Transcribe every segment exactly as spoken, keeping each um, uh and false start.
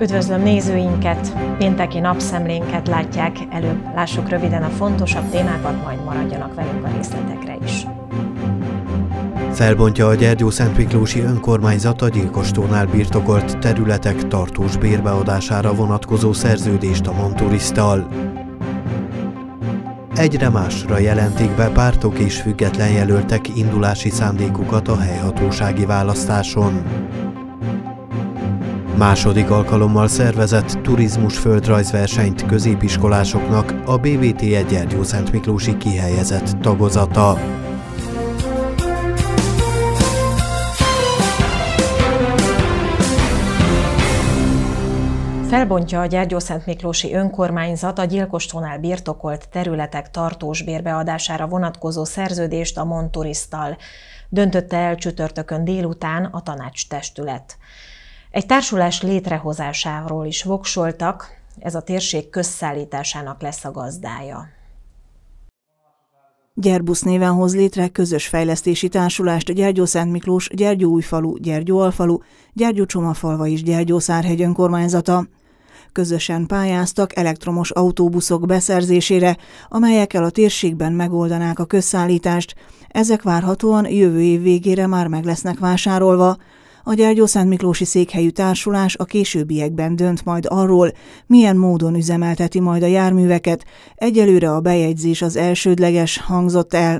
Üdvözlöm nézőinket! Pénteki napszemlénket látják előbb. Lássuk röviden a fontosabb témákat, majd maradjanak velünk a részletekre is. Felbontja a Gyergyószentmiklósi önkormányzat a Gyilkostónál birtokolt területek tartós bérbeadására vonatkozó szerződést a Monturiszttal. Egyre másra jelentik be pártok és független jelöltek indulási szándékukat a helyhatósági választáson. Második alkalommal szervezett turizmus földrajzversenyt középiskolásoknak a bé vé té egy Gyergyószentmiklósi kihelyezett tagozata. Felbontja a Gyergyószentmiklósi önkormányzat a Gyilkostónál birtokolt területek tartós bérbeadására vonatkozó szerződést a Monturiszttal. Döntötte el csütörtökön délután a tanácstestület. Egy társulás létrehozásáról is voksoltak, ez a térség közszállításának lesz a gazdája. Gyerbusz néven hoz létre közös fejlesztési társulást Gyergyószentmiklós, Gyergyóújfalu, Gyergyóalfalu, Gyergyócsomafalva és Gyergyószárhegy önkormányzata. Közösen pályáztak elektromos autóbuszok beszerzésére, amelyekkel a térségben megoldanák a közszállítást. Ezek várhatóan jövő év végére már meg lesznek vásárolva. A Gyergyószentmiklósi székhelyű társulás a későbbiekben dönt majd arról, milyen módon üzemelteti majd a járműveket. Egyelőre a bejegyzés az elsődleges, hangzott el.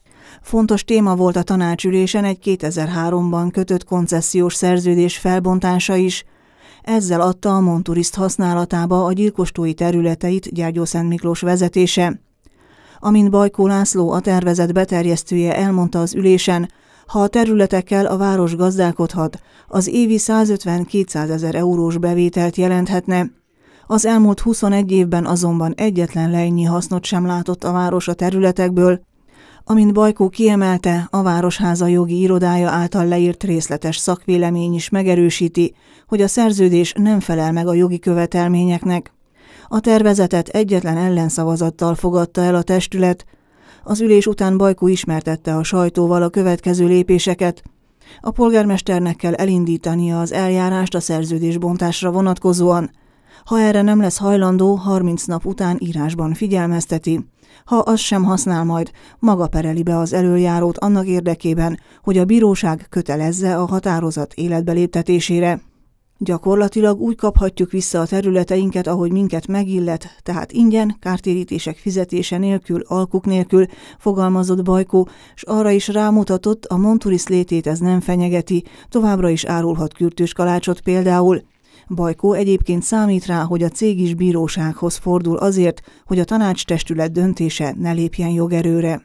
Fontos téma volt a tanácsülésen egy kétezer-háromban kötött koncesziós szerződés felbontása is. Ezzel adta a Monturiszt használatába a gyilkostói területeit Gyergyószentmiklós vezetése. Amint Bajkó László, a tervezet beterjesztője elmondta az ülésen, ha a területekkel a város gazdálkodhat, az évi százötven-kétszázezer eurós bevételt jelenthetne. Az elmúlt huszonegy évben azonban egyetlen lejnyi hasznot sem látott a város a területekből. Amint Bajkó kiemelte, a Városháza jogi irodája által leírt részletes szakvélemény is megerősíti, hogy a szerződés nem felel meg a jogi követelményeknek. A tervezetet egyetlen ellenszavazattal fogadta el a testület. Az ülés után Bajkó ismertette a sajtóval a következő lépéseket. A polgármesternek kell elindítania az eljárást a szerződésbontásra vonatkozóan. Ha erre nem lesz hajlandó, harminc nap után írásban figyelmezteti. Ha az sem használ majd, maga pereli be az elöljárót annak érdekében, hogy a bíróság kötelezze a határozat életbe léptetésére. Gyakorlatilag úgy kaphatjuk vissza a területeinket, ahogy minket megillet, tehát ingyen, kártérítések fizetése nélkül, alkuk nélkül, fogalmazott Bajkó, s arra is rámutatott, a Monturisz létét ez nem fenyegeti, továbbra is árulhat kürtős kalácsot például. Bajkó egyébként számít rá, hogy a cég is bírósághoz fordul azért, hogy a tanácstestület döntése ne lépjen jogerőre.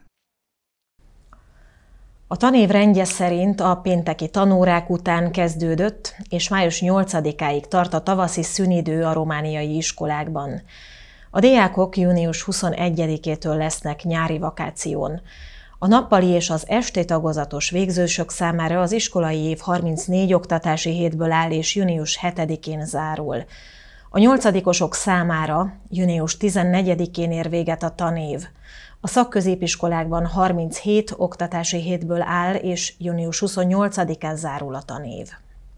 A tanév rendje szerint a pénteki tanórák után kezdődött, és május nyolcadikáig tart a tavaszi szünidő a romániai iskolákban. A diákok június huszonegyedikétől lesznek nyári vakáción. A nappali és az esti tagozatos végzősök számára az iskolai év harmincnégy oktatási hétből áll és június hetedikén zárul. A nyolcadikosok számára június tizennegyedikén ér véget a tanév. A szakközépiskolákban harminchét oktatási hétből áll, és június huszonnyolcadikán zárul a tanév.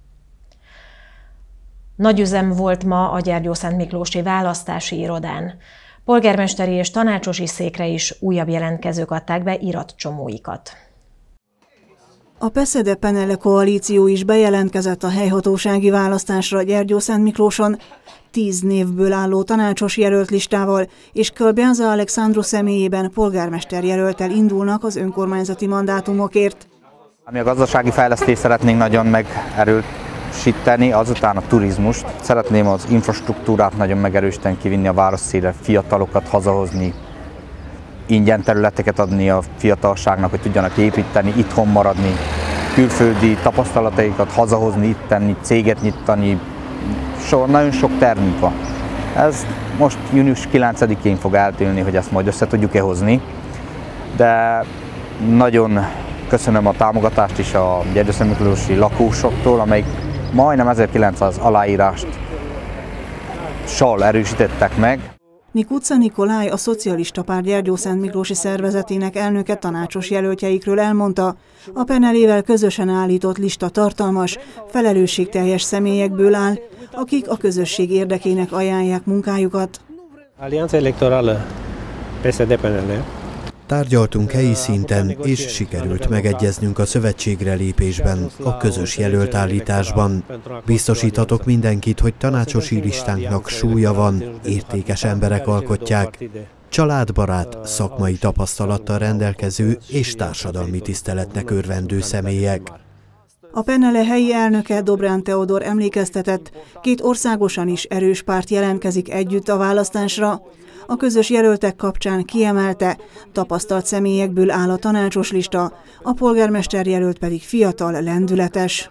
Nagy üzem volt ma a Gyergyószentmiklósi választási irodán. Polgármesteri és tanácsosi székre is újabb jelentkezők adták be iratcsomóikat. A Peszede Penele koalíció is bejelentkezett a helyhatósági választásra Gyergyószentmiklóson, tíz névből álló tanácsos jelölt listával, és Kölbjánza Alexandru személyében polgármester jelölttel indulnak az önkormányzati mandátumokért. Ami a gazdasági fejlesztést szeretnénk nagyon megerősíteni, azután a turizmust. Szeretném az infrastruktúrát nagyon megerősíteni, kivinni a város szélre, fiatalokat hazahozni, ingyen területeket adni a fiatalságnak, hogy tudjanak építeni, itthon maradni, külföldi tapasztalataikat hazahozni, itt tenni, céget nyitani. So, nagyon sok termünk van. Ez most június kilencedikén fog eltűnni, hogy ezt majd össze tudjuk-e hozni, de nagyon köszönöm a támogatást is a gyergyószentmiklósi lakósoktól, amelyik majdnem ezerkilencszáz aláírást sal erősítettek meg. Nikuca Nikolaj, a Szocialista Párt Gyergyószentmiklósi szervezetének elnöke tanácsos jelöltjeikről elmondta, a Penelével közösen állított lista tartalmas, felelősségteljes személyekből áll, akik a közösség érdekének ajánlják munkájukat. Alianța electorală P S D P N L. Tárgyaltunk helyi szinten, és sikerült megegyeznünk a szövetségre lépésben, a közös jelöltállításban. Biztosíthatok mindenkit, hogy tanácsosi listánknak súlya van, értékes emberek alkotják, családbarát, szakmai tapasztalattal rendelkező és társadalmi tiszteletnek örvendő személyek. A Penele helyi elnöke Dobrán Teodor emlékeztetett, két országosan is erős párt jelentkezik együtt a választásra. A közös jelöltek kapcsán kiemelte, tapasztalt személyekből áll a tanácsos lista, a polgármester jelölt pedig fiatal, lendületes.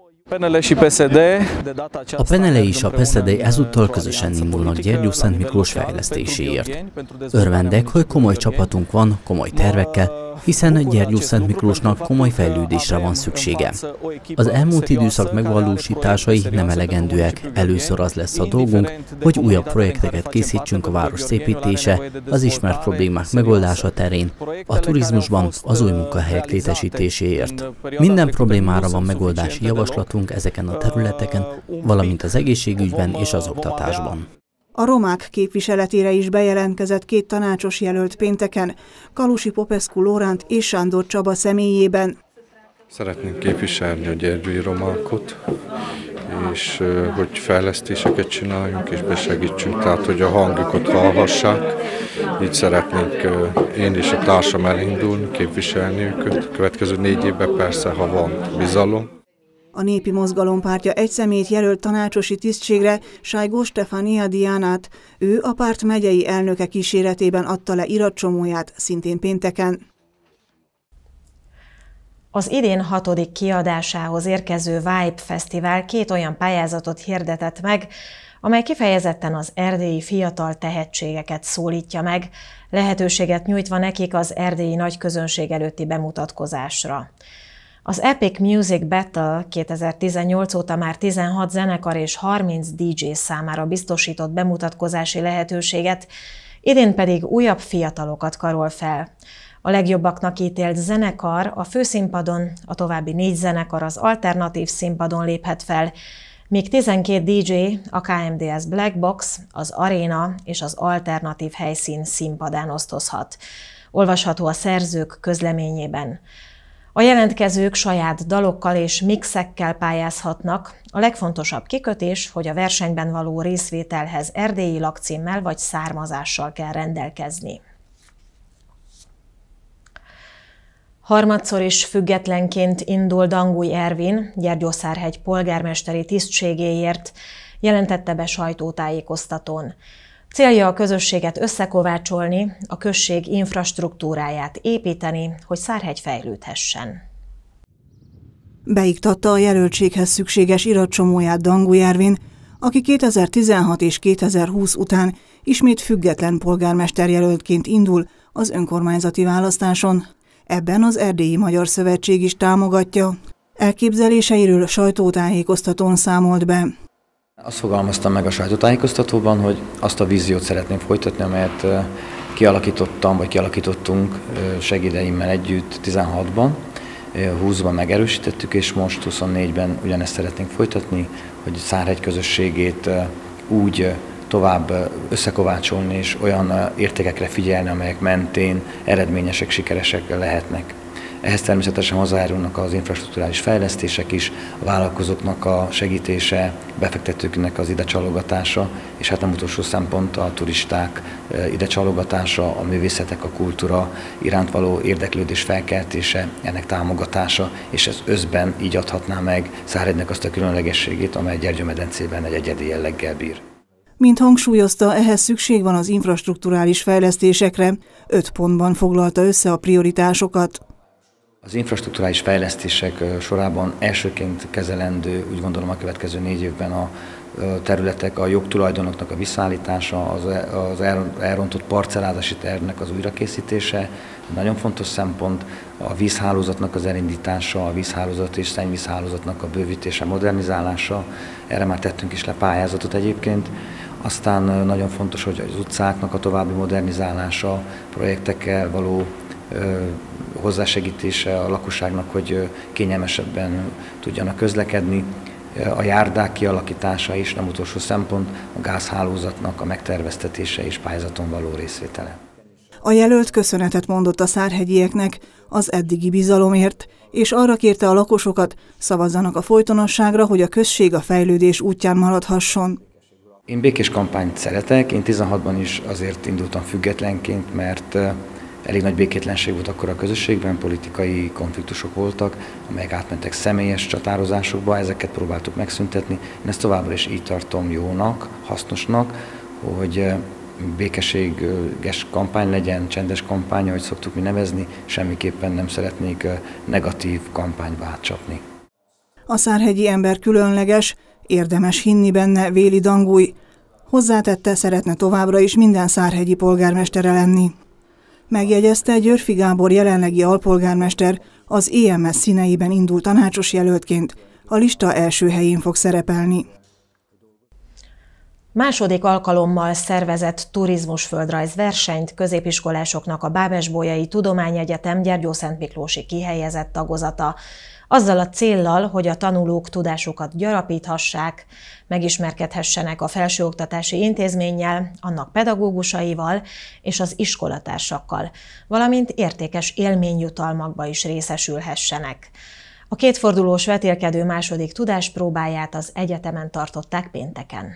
A Penele és a P S D ezúttal közösen indulnak Gyergyószentmiklós fejlesztéséért. Örvendek, hogy komoly csapatunk van, komoly tervekkel, hiszen Gyergyószentmiklósnak komoly fejlődésre van szüksége. Az elmúlt időszak megvalósításai nem elegendőek, először az lesz a dolgunk, hogy újabb projekteket készítsünk a város szépítése, az ismert problémák megoldása terén, a turizmusban, az új munkahelyek létesítéséért. Minden problémára van megoldási javaslatunk ezeken a területeken, valamint az egészségügyben és az oktatásban. A romák képviseletére is bejelentkezett két tanácsos jelölt pénteken, Kalusi Popescu Lóránt és Sándor Csaba személyében. Szeretnénk képviselni a gyergyói romákot, és hogy fejlesztéseket csináljunk és besegítsünk, tehát hogy a hangjukat hallhassák. Így szeretnénk én és a társam elindulni, képviselni őket. A következő négy évben persze, ha van bizalom. A Népi Mozgalom pártja egy személyt jelölt tanácsosi tisztségre, Sajgó Stefania Diánát. Ő a párt megyei elnöke kíséretében adta le iratcsomóját, szintén pénteken. Az idén hatodik kiadásához érkező Vibe Fesztivál két olyan pályázatot hirdetett meg, amely kifejezetten az erdélyi fiatal tehetségeket szólítja meg, lehetőséget nyújtva nekik az erdélyi nagyközönség előtti bemutatkozásra. Az Epic Music Battle kétezer-tizennyolc óta már tizenhat zenekar és harminc dé dzsé számára biztosított bemutatkozási lehetőséget, idén pedig újabb fiatalokat karol fel. A legjobbaknak ítélt zenekar a főszínpadon, a további négy zenekar az alternatív színpadon léphet fel, míg tizenkét dé dzsé a ká em dé es Black Box, az Aréna és az alternatív helyszín színpadán osztozhat. Olvasható a szerzők közleményében. A jelentkezők saját dalokkal és mixekkel pályázhatnak. A legfontosabb kikötés, hogy a versenyben való részvételhez erdélyi lakcímmel vagy származással kell rendelkezni. Harmadszor is függetlenként indul Danguly Ervin, Gyergyószárhegy polgármesteri tisztségéért, jelentette be sajtótájékoztatón. Célja a közösséget összekovácsolni, a község infrastruktúráját építeni, hogy Szárhegy fejlődhessen. Beiktatta a jelöltséghez szükséges iratcsomóját Danguly Ervin, aki kétezer-tizenhat és kétezer-húsz után ismét független polgármesterjelöltként indul az önkormányzati választáson. Ebben az Erdélyi Magyar Szövetség is támogatja. Elképzeléseiről sajtótájékoztatón számolt be. Azt fogalmaztam meg a sajtótájékoztatóban, hogy azt a víziót szeretném folytatni, amelyet kialakítottam, vagy kialakítottunk segédeimmel együtt tizenhatban, húszban megerősítettük, és most huszonnégyben ugyanezt szeretnénk folytatni, hogy Szárhegy közösségét úgy tovább összekovácsolni, és olyan értékekre figyelni, amelyek mentén eredményesek, sikeresek lehetnek. Ehhez természetesen hozzájárulnak az infrastrukturális fejlesztések is, a vállalkozóknak a segítése, befektetőknek az ide csalogatása, és hát nem utolsó szempont a turisták ide csalogatása, a művészetek, a kultúra iránt való érdeklődés felkeltése, ennek támogatása, és ez összben így adhatná meg Szárhegynek azt a különlegességét, amely Gyergyómedencében egy egyedi jelleggel bír. Mint hangsúlyozta, ehhez szükség van az infrastrukturális fejlesztésekre, öt pontban foglalta össze a prioritásokat. Az infrastrukturális fejlesztések sorában elsőként kezelendő, úgy gondolom a következő négy évben a területek, a jogtulajdonoknak a visszaállítása, az elrontott parcellázási tervnek az újrakészítése, nagyon fontos szempont, a vízhálózatnak az elindítása, a vízhálózat és szennyvízhálózatnak a bővítése, modernizálása, erre már tettünk is le pályázatot egyébként. Aztán nagyon fontos, hogy az utcáknak a további modernizálása, projektekkel való hozzásegítése a lakosságnak, hogy kényelmesebben tudjanak közlekedni, a járdák kialakítása is, nem utolsó szempont, a gázhálózatnak a megterveztetése és pályázaton való részvétele. A jelölt köszönetet mondott a szárhegyieknek az eddigi bizalomért, és arra kérte a lakosokat, szavazzanak a folytonosságra, hogy a község a fejlődés útján maradhasson. Én békés kampányt szeretek, én tizenhatban is azért indultam függetlenként, mert elég nagy békétlenség volt akkor a közösségben, politikai konfliktusok voltak, amelyek átmentek személyes csatározásokba, ezeket próbáltuk megszüntetni. Én ezt továbbra is így tartom jónak, hasznosnak, hogy békességes kampány legyen, csendes kampány, ahogy szoktuk mi nevezni, semmiképpen nem szeretnék negatív kampányba átcsapni. A szárhegyi ember különleges, érdemes hinni benne, véli Danguly. Hozzátette, szeretne továbbra is minden szárhegyi polgármestere lenni. Megjegyezte, Györffy Gábor jelenlegi alpolgármester az é em es színeiben indul tanácsos jelöltként, a lista első helyén fog szerepelni. Második alkalommal szervezett turizmus-földrajz versenyt középiskolásoknak a Bábesbolyai Tudományegyetem Gyergyószentmiklósi kihelyezett tagozata, azzal a céllal, hogy a tanulók tudásukat gyarapíthassák, megismerkedhessenek a felsőoktatási intézménnyel, annak pedagógusaival és az iskolatársakkal, valamint értékes élményjutalmakba is részesülhessenek. A kétfordulós vetélkedő második tudáspróbáját az egyetemen tartották pénteken.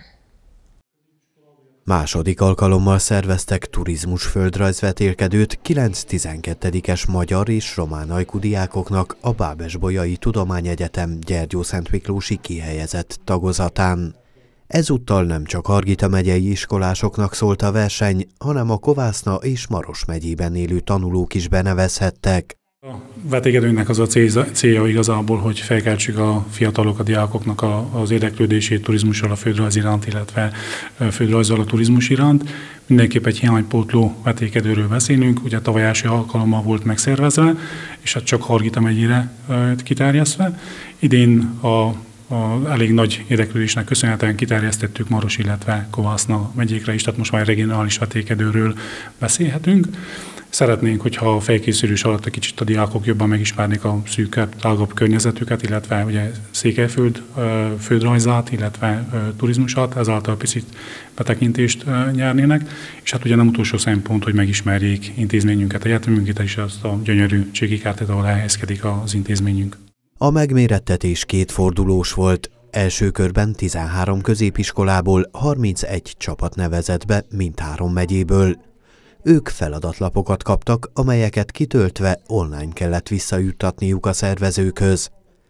Második alkalommal szerveztek turizmus-földrajz vetélkedőt kilenc-tizenkettedikes magyar és román ajkú diákoknak a Bábesbolyai Tudományegyetem Gyergyószentmiklósi kihelyezett tagozatán. Ezúttal nem csak Hargita megyei iskolásoknak szólt a verseny, hanem a Kovászna és Maros megyében élő tanulók is benevezhettek. A vetélkedőnek az a célja igazából, hogy felkeltsük a fiatalok, a diákoknak az érdeklődését turizmussal a földrajz iránt, illetve földrajzzal a turizmus iránt. Mindenképp egy hiánypótló vetélkedőről beszélünk, ugye tavaly első alkalommal volt megszervezve, és hát csak Hargita megyére kiterjesztve. Idén a A elég nagy érdeklődésnek köszönhetően kiterjesztettük Maros, illetve Kovászna megyékre is, tehát most már regionális vetélkedőről beszélhetünk. Szeretnénk, hogyha a felkészülés alatt egy kicsit a diákok jobban megismernék a szűkebb, tágabb környezetüket, illetve ugye Székelyföld földrajzát, illetve turizmusát, ezáltal picit betekintést nyernének, és hát ugye nem utolsó szempont, hogy megismerjék intézményünket, egyetemünket, és azt a gyönyörű cségikártét, ahol elhelyezkedik az intézményünk. A megmérettetés kétfordulós volt. Első körben tizenhárom középiskolából harmincegy csapat nevezett be mindhárom megyéből. Ők feladatlapokat kaptak, amelyeket kitöltve online kellett visszajuttatniuk a szervezőkhöz.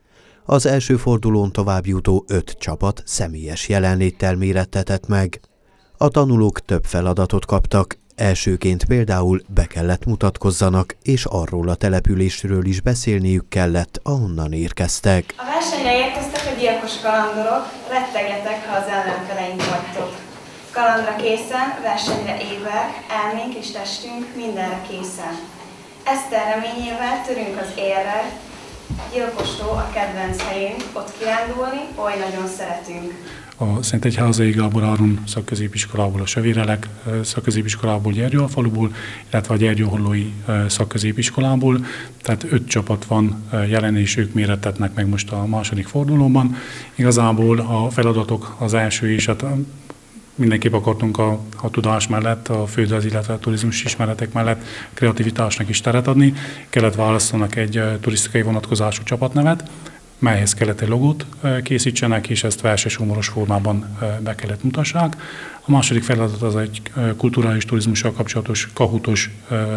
Az első fordulón továbbjutó öt csapat személyes jelenléttel mérettetett meg. A tanulók több feladatot kaptak. Elsőként például be kellett mutatkozzanak, és arról a településről is beszélniük kellett, ahonnan érkeztek. A versenyre érkeztek a gyilkos kalandorok, rettegjetek, ha az ellenfeleink vagytok. Kalandra készen, versenyre éber, elménk és testünk mindenre készen. Eszter reményével törünk az érrel, gyilkostó a kedvenc helyünk, ott kirándulni, oly nagyon szeretünk. A Szentegyházai Gábor Áron szakközépiskolából, a Sövérelek szakközépiskolából, Gyergyóalfaluból, illetve a Gyergyóhollói szakközépiskolából. Tehát öt csapat van jelen, és ők mérettetnek meg most a második fordulóban. Igazából a feladatok az első is, hát mindenképp akartunk a, a tudás mellett, a földrajz, illetve a turizmus ismeretek mellett kreativitásnak is teret adni. Kellett választanak egy turisztikai vonatkozású csapatnevet, melyhez kellett egy logót készítsenek, és ezt verses humoros formában be kellett mutassák. A második feladat az egy kulturális turizmussal kapcsolatos kahutos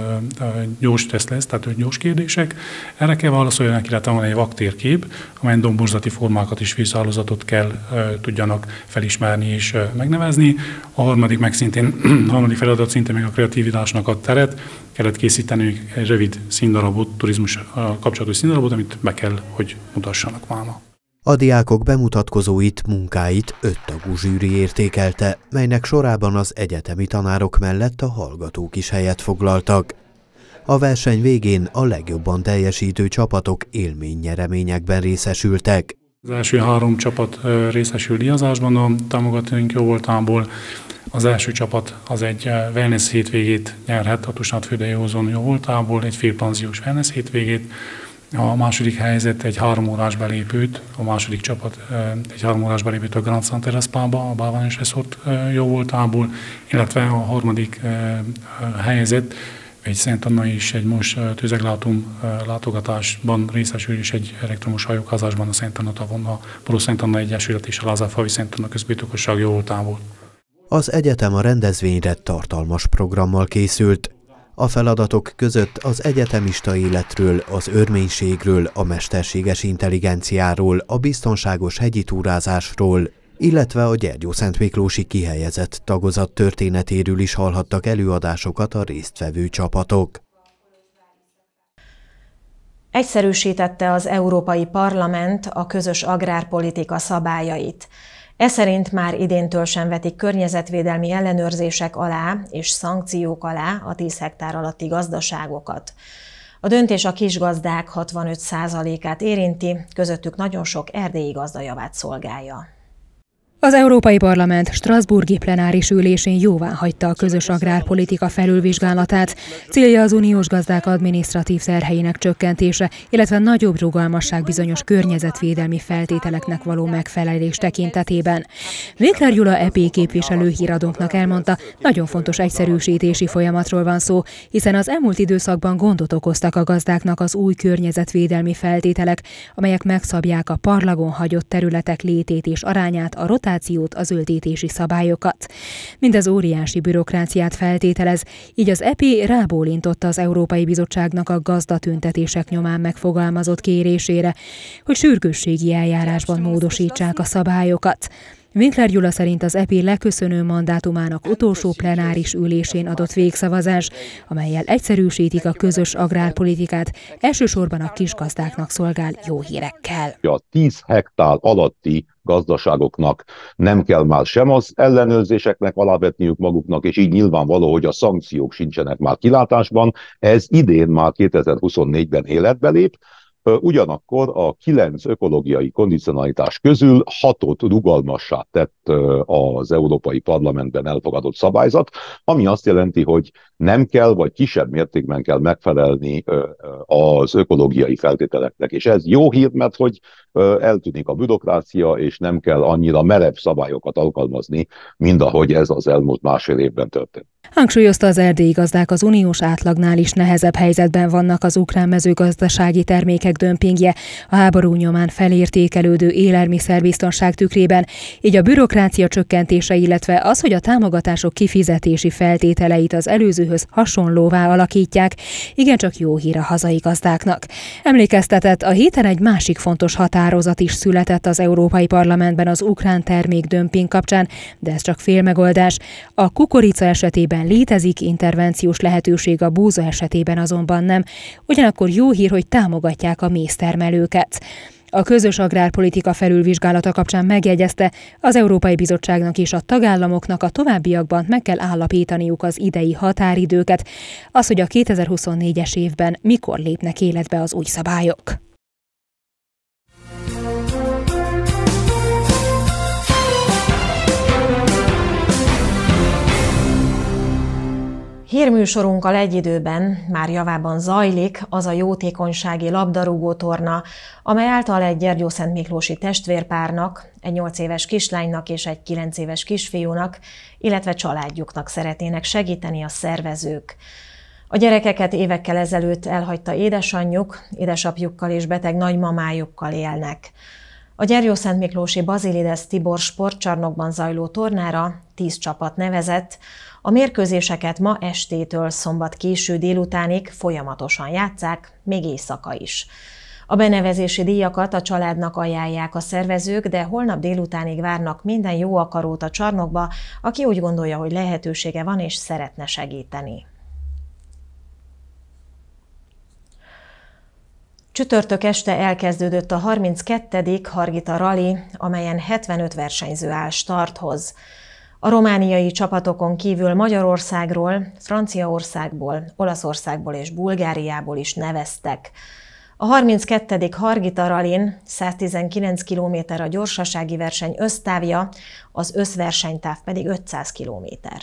gyors teszt lesz, tehát gyors kérdések. Erre kell válaszoljanak, illetve van egy vaktérkép, amelyen domborzati formákat és vízhálózatot kell tudjanak felismerni és megnevezni. A harmadik, meg szintén, a harmadik feladat szintén meg a kreativitásnak a teret. Kellett készíteni egy rövid színdarabot, turizmus kapcsolatos színdarabot, amit be kell, hogy mutassanak máma. A diákok bemutatkozóit, munkáit öttagú zsűri értékelte, melynek sorában az egyetemi tanárok mellett a hallgatók is helyet foglaltak. A verseny végén a legjobban teljesítő csapatok élménynyereményekben részesültek. Az első három csapat részesül díjazásban a támogatóink jóvoltából. Az első csapat az egy wellness hétvégét nyerhet a Tusnádfürdői Ózon jóvoltából, egy félpanziós wellness hétvégét. A második helyzet egy három órás belépőt, a második csapat egy három órás belépőt a Grand Santerre Spa-ba, a Bálványos Resort jóvoltából, illetve a harmadik helyzet egy Szent Anna és egy most tüzeglátum látogatásban részesül, és egy elektromos hajókázásban a Szent Anna tavon, a Ború Szent Anna Egyesület és a Lázárfalvi Szent Anna közbirtokosság jóvoltából. Az egyetem a rendezvényre tartalmas programmal készült. A feladatok között az egyetemista életről, az örménységről, a mesterséges intelligenciáról, a biztonságos hegyi túrázásról, illetve a gyergyószentmiklósi kihelyezett tagozat történetéről is hallhattak előadásokat a résztvevő csapatok. Egyszerűsítette az Európai Parlament a közös agrárpolitika szabályait. E szerint már idéntől sem vetik környezetvédelmi ellenőrzések alá és szankciók alá a tíz hektár alatti gazdaságokat. A döntés a kisgazdák hatvanöt százalékát érinti, közöttük nagyon sok erdélyi gazda javát szolgálja. Az Európai Parlament strasbourgi plenáris ülésén jóváhagyta a közös agrárpolitika felülvizsgálatát. Célja az uniós gazdák adminisztratív terheinek csökkentése, illetve nagyobb rugalmasság bizonyos környezetvédelmi feltételeknek való megfelelés tekintetében. Winkler Gyula é pé képviselő híradónknak elmondta, nagyon fontos egyszerűsítési folyamatról van szó, hiszen az elmúlt időszakban gondot okoztak a gazdáknak az új környezetvédelmi feltételek, amelyek megszabják a parlagon hagyott területek létét és arányát, a rotációt, a zöldítési szabályokat. Mindez óriási bürokráciát feltételez, így az é pé rábólintott az Európai Bizottságnak a gazdatüntetések nyomán megfogalmazott kérésére, hogy sürgősségi eljárásban módosítsák a szabályokat. Winkler Gyula szerint az é pé leköszönő mandátumának utolsó plenáris ülésén adott végszavazás, amellyel egyszerűsítik a közös agrárpolitikát, elsősorban a kisgazdáknak szolgál jó hírekkel. A tíz hektár alatti gazdaságoknak nem kell már sem az ellenőrzéseknek alávetniük maguknak, és így nyilvánvaló, hogy a szankciók sincsenek már kilátásban. Ez idén már kétezer-huszonnégyben életbe lép. Ugyanakkor a kilenc ökológiai kondicionalitás közül hatot rugalmassá tett az Európai Parlamentben elfogadott szabályzat, ami azt jelenti, hogy nem kell, vagy kisebb mértékben kell megfelelni az ökológiai feltételeknek. És ez jó hír, mert hogy eltűnik a bürokrácia, és nem kell annyira merev szabályokat alkalmazni, mint ahogy ez az elmúlt másfél évben történt. Hangsúlyozta, az erdélyi gazdák az uniós átlagnál is nehezebb helyzetben vannak az ukrán mezőgazdasági termékek dömpingje, a háború nyomán felértékelődő élelmiszerbiztonság tükrében, így a bürokrácia csökkentése, illetve az, hogy a támogatások kifizetési feltételeit az előzőhöz hasonlóvá alakítják, igencsak jó hír a hazai gazdáknak. Emlékeztetett, a héten egy másik fontos határozat is született az Európai Parlamentben az ukrán termékdömping kapcsán, de ez csak félmegoldás. A kukorica esetében létezik intervenciós lehetőség, a búza esetében azonban nem. Ugyanakkor jó hír, hogy támogatják a méztermelőket. A közös agrárpolitika felülvizsgálata kapcsán megjegyezte, az Európai Bizottságnak és a tagállamoknak a továbbiakban meg kell állapítaniuk az idei határidőket, az, hogy a kétezer-huszonnégyes évben mikor lépnek életbe az új szabályok. Hírműsorunkkal egy időben már javában zajlik az a jótékonysági labdarúgótorna, amely által egy gyergyószentmiklósi testvérpárnak, egy nyolc éves kislánynak és egy kilenc éves kisfiúnak, illetve családjuknak szeretnének segíteni a szervezők. A gyerekeket évekkel ezelőtt elhagyta édesanyjuk, édesapjukkal és beteg nagymamájukkal élnek. A gyergyószentmiklósi Bazilides Tibor sportcsarnokban zajló tornára tíz csapat nevezett, a mérkőzéseket ma estétől szombat késő délutánig folyamatosan játsszák, még éjszaka is. A benevezési díjakat a családnak ajánlják a szervezők, de holnap délutánig várnak minden jó akarót a csarnokba, aki úgy gondolja, hogy lehetősége van és szeretne segíteni. Csütörtök este elkezdődött a harminckettedik Hargita Rally, amelyen hetvenöt versenyző áll starthoz. A romániai csapatokon kívül Magyarországról, Franciaországból, Olaszországból és Bulgáriából is neveztek. A harminckettedik Hargita Rallyn száztizenkilenc kilométer a gyorsasági verseny össztávja, az összversenytáv pedig ötszáz kilométer.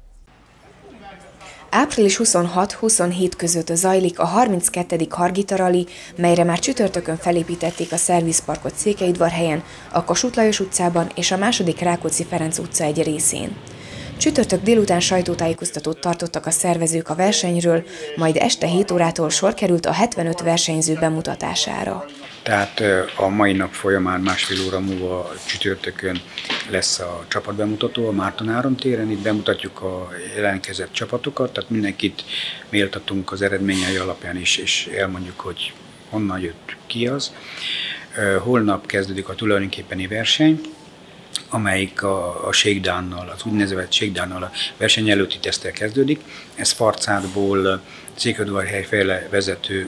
április huszonhat-huszonhét között zajlik a harminckettedik Hargita Rally, melyre már csütörtökön felépítették a szervizparkot Székelyudvarhelyen, a Kossuth Lajos utcában és a második Rákóczi-Ferenc utca egy részén. Csütörtök délután sajtótájékoztatót tartottak a szervezők a versenyről, majd este hét órától sor került a hetvenöt versenyző bemutatására. Tehát a mai nap folyamán másfél óra múlva csütörtökön lesz a csapatbemutató a Márton Áron téren. Itt bemutatjuk a jelentkezett csapatokat, tehát mindenkit méltatunk az eredményei alapján is, és elmondjuk, hogy honnan jött ki az. Holnap kezdődik a tulajdonképpeni verseny, amelyik a, a shakedownnal, az úgynevezett shakedownnal a verseny előtti teszttel kezdődik. Ez Farcádból Székelyudvarhely fele vezető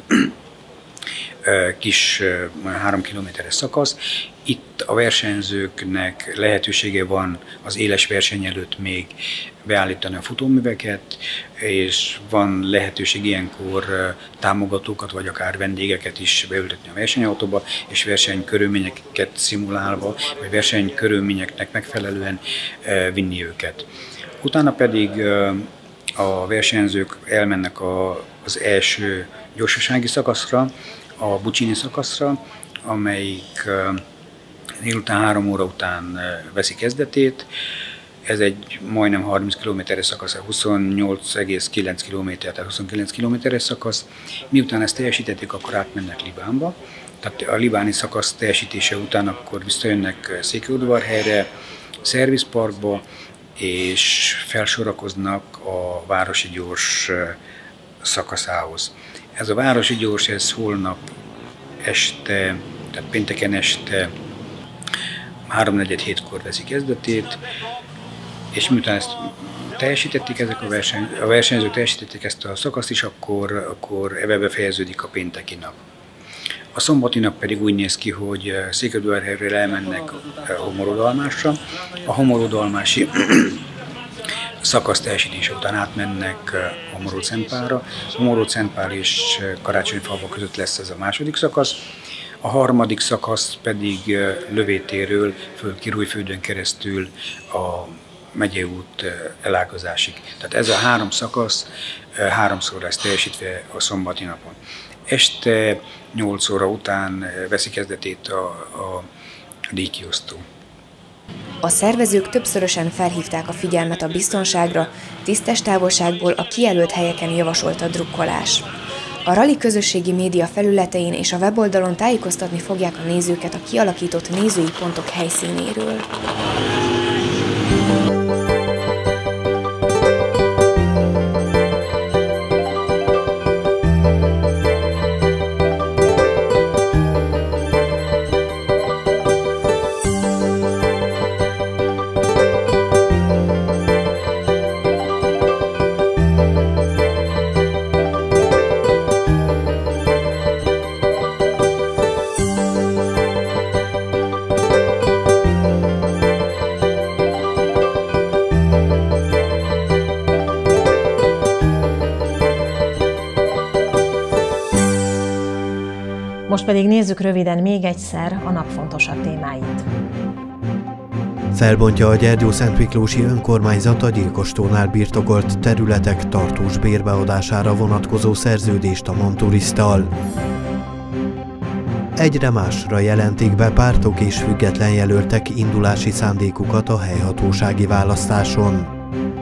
kis három kilométeres szakasz. Itt a versenyzőknek lehetősége van az éles verseny előtt még beállítani a futóműveket, és van lehetőség ilyenkor támogatókat, vagy akár vendégeket is beültetni a versenyautóba, és versenykörülményeket szimulálva, vagy versenykörülményeknek megfelelően vinni őket. Utána pedig a versenyzők elmennek a, az első gyorsasági szakaszra, a Bucsini szakaszra, amelyik délután három óra után veszi kezdetét. Ez egy majdnem harminc kilométeres szakasz, huszonnyolc egész kilenc kilométer, tehát huszonkilenc kilométeres szakasz. Miután ezt teljesítették, akkor átmennek Libánba. Tehát a libáni szakasz teljesítése után akkor visszajönnek Székelyudvarhelyre, szervizparkba, és felsorakoznak a városi gyors szakaszához. Ez a városi gyors, ez holnap este, tehát pénteken este háromnegyed hétkor veszi kezdetét, és miután ezt teljesítették ezek a, verseny, a versenyzők, teljesítették ezt a szakaszt is, akkor, akkor ebbe befejeződik a pénteki nap. A szombati nap pedig úgy néz ki, hogy Székelyudvarhelyről elmennek Homorodalmásra. A Homorodalmási szakasz teljesítése után átmennek Homoród-Szentpálra. Homoród-Szentpál és Karácsonyfalva között lesz ez a második szakasz. A harmadik szakasz pedig Lövétéről föl Kirújföldön keresztül a megyei út elágazásig. Tehát ez a három szakasz háromszor lesz teljesítve a szombati napon. Este nyolc óra után veszi kezdetét a, a díjkiosztó. A szervezők többszörösen felhívták a figyelmet a biztonságra, tisztes távolságból a kijelölt helyeken javasolt a drukkolás. A rali közösségi média felületein és a weboldalon tájékoztatni fogják a nézőket a kialakított nézői pontok helyszínéről. Most pedig nézzük röviden még egyszer a nap fontosabb témáit. Felbontja a Gyergyószentmiklósi önkormányzat a Gyilkostónál birtokolt területek tartós bérbeadására vonatkozó szerződést a Monturiszttal. Egyre másra jelentik be pártok és független jelöltek indulási szándékukat a helyhatósági választáson.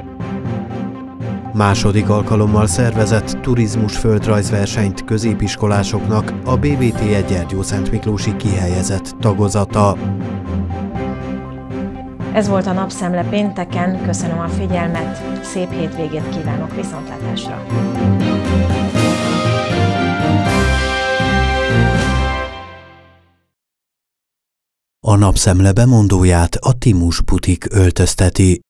Második alkalommal szervezett turizmus földrajzversenyt középiskolásoknak a bé vé té egy Gyergyószentmiklósi kihelyezett tagozata. Ez volt a Napszemle pénteken, köszönöm a figyelmet, szép hétvégét kívánok, viszontlátásra! A Napszemle bemondóját a Timus Butik öltözteti.